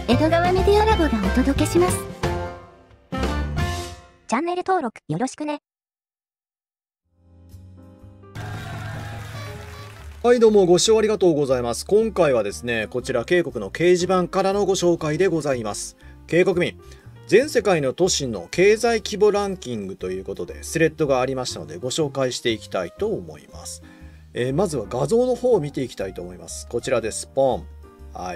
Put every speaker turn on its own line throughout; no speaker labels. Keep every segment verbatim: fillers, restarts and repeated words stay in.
江戸川メディアラボがお届けします。チャンネル登録よろしくね。
はいどうもご視聴ありがとうございます。今回はですね、こちら渓谷の掲示板からのご紹介でございます。渓谷民、全世界の都市の経済規模ランキングということでスレッドがありましたのでご紹介していきたいと思います。えー、まずは画像の方を見ていきたいと思います。こちらです。ポン。はい。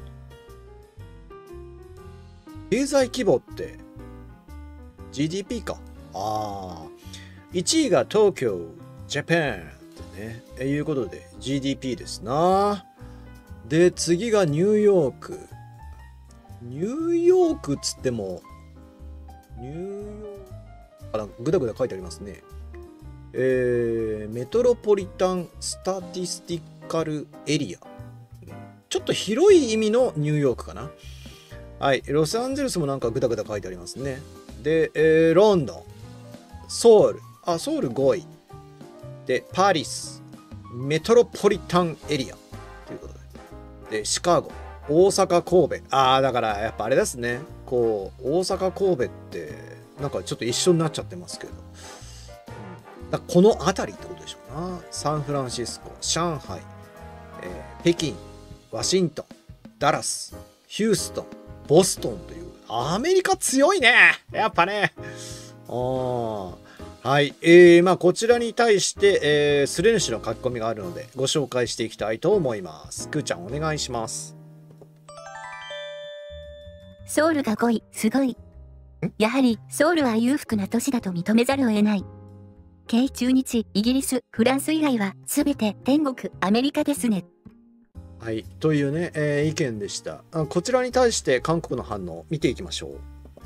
経済規模って ジーディーピー か。ああ。いちいが東京、ジャパンってね。えいうことで ジーディーピー ですな。で、次がニューヨーク。ニューヨークっつっても、ニューヨーク、あ、ぐだぐだ書いてありますね。えー、メトロポリタンスタティスティカルエリア。ちょっと広い意味のニューヨークかな。はい。ロサンゼルスもなんかぐだぐだ書いてありますね。で、えー、ロンドン、ソウル、あ、ソウルごい。で、パリス、メトロポリタンエリアということで。で、シカゴ、大阪、神戸。ああ、だからやっぱあれですね。こう、大阪、神戸って、なんかちょっと一緒になっちゃってますけど。うん、だこの辺りってことでしょうな。サンフランシスコ、上海、えー、北京、ワシントン、ダラス、ヒューストン、ボストンという。アメリカ強いね。やっぱね。ああ。はい。えー、まあこちらに対して、えー、スレ主の書き込みがあるのでご紹介していきたいと思います。くーちゃんお願いします。
ソウルがごい、すごい。やはりソウルは裕福な都市だと認めざるを得ない。京中日、イギリス、フランス以外はすべて天国、アメリカですね。
はい。というね、えー、意見でした。あ、こちらに対して韓国の反応を見ていきましょう。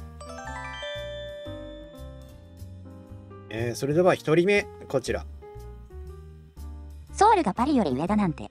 えー、それではひとりめ、こちら。
ソウルがパリより上だなんて。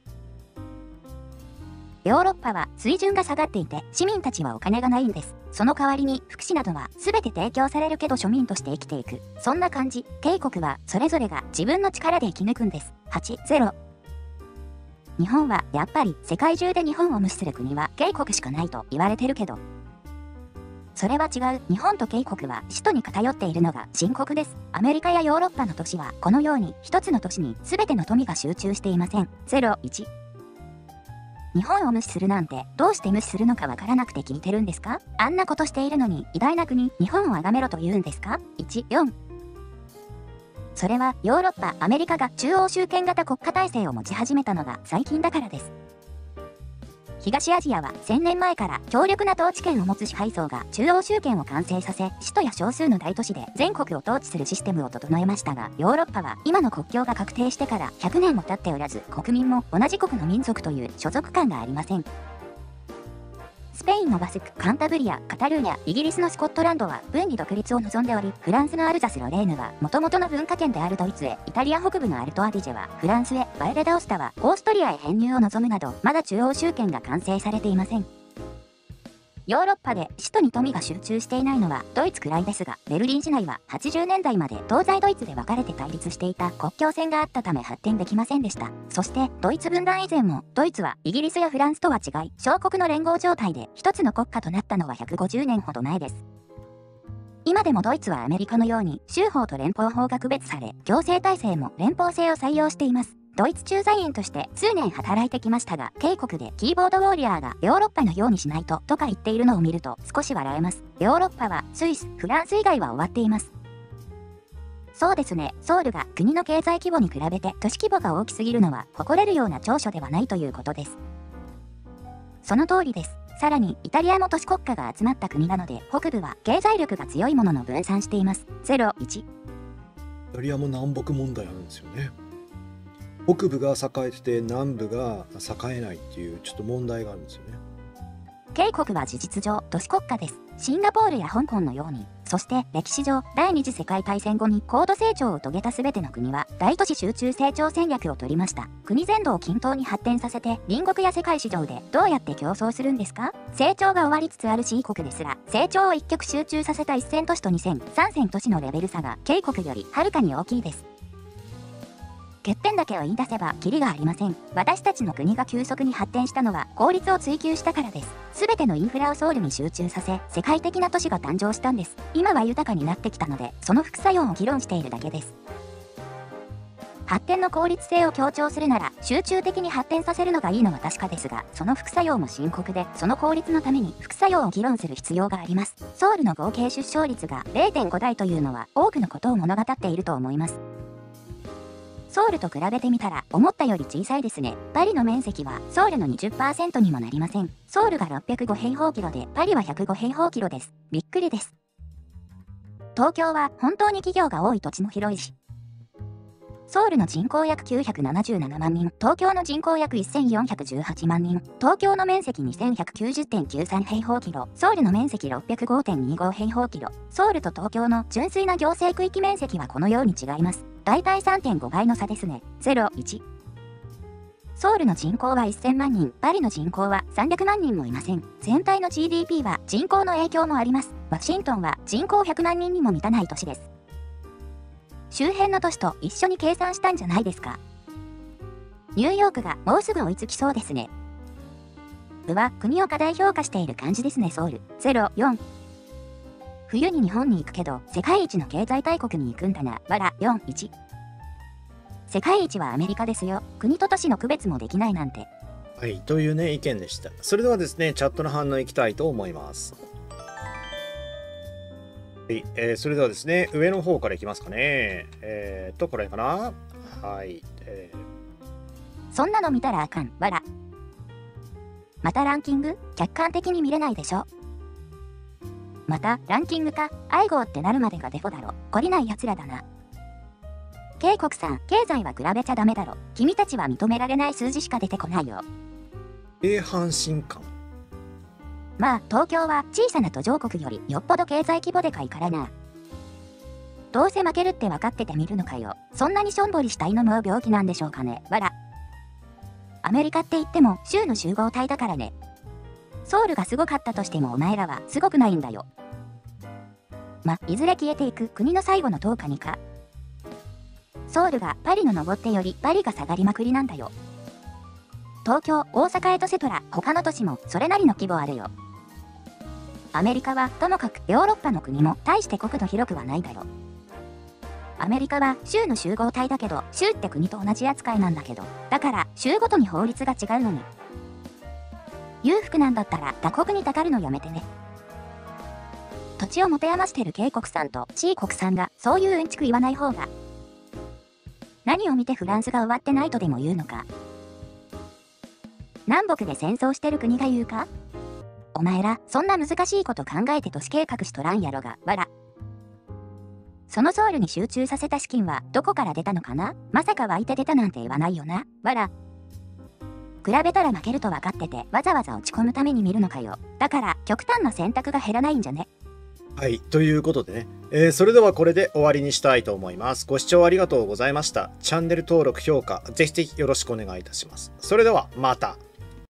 ヨーロッパは水準が下がっていて市民たちはお金がないんです。その代わりに福祉などは全て提供されるけど庶民として生きていく。そんな感じ。渓谷はそれぞれが自分の力で生き抜くんです。はち、ゼロ。日本はやっぱり世界中で日本を無視する国は渓谷しかないと言われてるけど。それは違う。日本と渓谷は首都に偏っているのが深刻です。アメリカやヨーロッパの都市はこのように一つの都市に全ての富が集中していません。ゼロ、いち。日本を無視するなんてどうして無視するのかわからなくて聞いてるんですか？あんなことしているのに偉大な国、日本を崇めろと言うんですか？いち、よん。それはヨーロッパ、アメリカが中央集権型国家体制を持ち始めたのが最近だからです。東アジアはせんねんまえから強力な統治権を持つ支配層が中央集権を完成させ、首都や少数の大都市で全国を統治するシステムを整えましたが、ヨーロッパは今の国境が確定してからひゃくねんも経っておらず、国民も同じ国の民族という所属感がありません。スペインのバスク、カンタブリア、カタルーニャ、イギリスのスコットランドは分離独立を望んでおり、フランスのアルザス・ロレーヌは元々の文化圏であるドイツへ、イタリア北部のアルトアディジェはフランスへ、バイレダオスタはオーストリアへ編入を望むなど、まだ中央集権が完成されていません。ヨーロッパで首都に富が集中していないのはドイツくらいですが、ベルリン市内ははちじゅうねんだいまで東西ドイツで分かれて対立していた国境線があったため発展できませんでした。そしてドイツ分断以前もドイツはイギリスやフランスとは違い、小国の連合状態で一つの国家となったのはひゃくごじゅうねんほど前です。今でもドイツはアメリカのように州法と連邦法が区別され、行政体制も連邦制を採用しています。ドイツ駐在員として数年働いてきましたが、渓谷でキーボードウォーリアーがヨーロッパのようにしないととか言っているのを見ると少し笑えます。ヨーロッパはスイス、フランス以外は終わっています。そうですね、ソウルが国の経済規模に比べて都市規模が大きすぎるのは誇れるような長所ではないということです。その通りです。さらにイタリアも都市国家が集まった国なので、北部は経済力が強いものの分散しています。ゼロ、いち。
イタリアも南北問題あるんですよね。北部が栄えてて南部が栄えないっていうちょっと問題があるんですよね。
渓谷は事実上都市国家です。シンガポールや香港のように、そして歴史上第二次世界大戦後に高度成長を遂げた全ての国は大都市集中成長戦略を取りました。国全土を均等に発展させて隣国や世界市場でどうやって競争するんですか？成長が終わりつつある C 国ですら、成長を一極集中させたせん都市とにせん、さんぜん都市のレベル差が渓谷よりはるかに大きいです。 欠点だけを言い出せばキリがありません。私たちの国が急速に発展したのは効率を追求したからです。すべてのインフラをソウルに集中させ、世界的な都市が誕生したんです。今は豊かになってきたので、その副作用を議論しているだけです。発展の効率性を強調するなら、集中的に発展させるのがいいのは確かですが、その副作用も深刻で、その効率のために副作用を議論する必要があります。ソウルの合計出生率が れいてんご 台というのは多くのことを物語っていると思います。ソウルと比べてみたら思ったより小さいですね。パリの面積はソウルの にじゅっパーセント にもなりません。ソウルがろっぴゃくご平方キロでパリはひゃくご平方キロです。びっくりです。東京は本当に企業が多い土地も広いし、ソウルの人口約きゅうひゃくななじゅうななまん人、東京の人口約せんよんひゃくじゅうはちまん人、東京の面積 にせんひゃくきゅうじゅうてんきゅうさん平方キロ、ソウルの面積 ろっぴゃくごてんにご平方キロ、ソウルと東京の純粋な行政区域面積はこのように違います。だいたい さんてんご 倍の差ですね。ゼロ、いち。ソウルの人口はせんまん人、パリの人口はさんびゃくまん人もいません。全体の ジーディーピー は人口の影響もあります。ワシントンは人口ひゃくまん人にも満たない都市です。周辺の都市と一緒に計算したんじゃないですか。ニューヨークがもうすぐ追いつきそうですね。うわ、国を過大評価している感じですね。ソウル。ゼロ、よん。冬に日本に行くけど、世界一の経済大国に行くんだな。わら、よん、いち。世界一はアメリカですよ。国と都市の区別もできないなんて。
はい、というね、意見でした。それではですね、チャットの反応いきたいと思います。はい、えー、それではですね、上の方からいきますかね。えー、っと、これかな。はい。え
ー、そんなの見たらあかん。わら。またランキング客観的に見れないでしょ。またランキングか、愛号ってなるまでがデフォだろ。懲りない奴らだな。警国さん、経済は比べちゃダメだろ。君たちは認められない数字しか出てこないよ。
えー、阪神感。
まあ、東京は小さな途上国よりよっぽど経済規模でかいからな。どうせ負けるって分かってて見るのかよ。そんなにしょんぼりした犬も病気なんでしょうかね。わら。アメリカって言っても州の集合体だからね。ソウルがすごかったとしてもお前らはすごくないんだよ。ま、いずれ消えていく国の最後のとおかにか。ソウルがパリの登ってよりパリが下がりまくりなんだよ。東京、大阪エトセトラ、他の都市もそれなりの規模あるよ。アメリカはともかくヨーロッパの国も大して国土広くはないだろ。アメリカは州の集合体だけど、州って国と同じ扱いなんだけど、だから州ごとに法律が違うのに。裕福なんだったら他国にたかるのやめてね。土地を持て余してる警国さんと C 国さんがそういううんちく言わない方が。何を見てフランスが終わってないとでも言うのか。南北で戦争してる国が言うか。お前ら、そんな難しいこと考えて都市計画しとらんやろが、わら。そのソウルに集中させた資金はどこから出たのかな。まさか湧いて出たなんて言わないよな、わら。比べたら負けると分かってて、わざわざ落ち込むために見るのかよ。だから、極端な選択が減らないんじゃね。
はい、ということでね、えー、それではこれで終わりにしたいと思います。ご視聴ありがとうございました。チャンネル登録、評価、ぜひぜひよろしくお願いいたします。それでは、また。